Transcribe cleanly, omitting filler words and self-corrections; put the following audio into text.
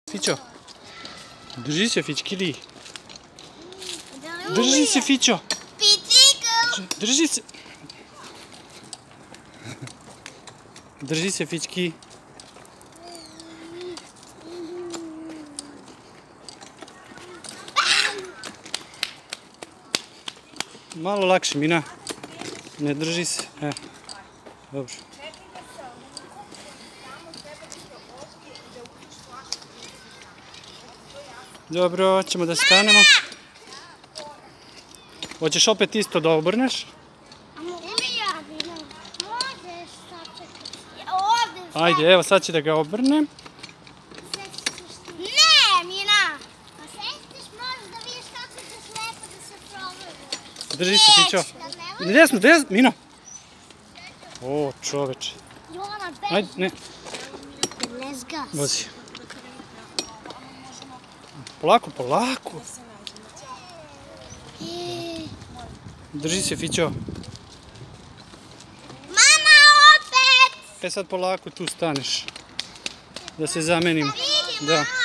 Fićo, drži se fićkili. Drži se Fićo. Drži se. Drži se fićki. Malo lakše, Mina. Ne drži se. Dobro. Dobro, ćemo da stanemo. Hoćeš opet isto da obrneš? Ajde, evo sad ću da ga obrnem. Ne, Mina! Pa setiš, možeš da vidiš kako ćeš lepo da se provodi. Drži se, Fićo. Desno, desno, Mino. O, čoveče. Ajde, ne. Vozi. Polako, polako. Drži se, Fićo. Mama, opet! Sad polako tu staneš. Da se zamenimo. Da.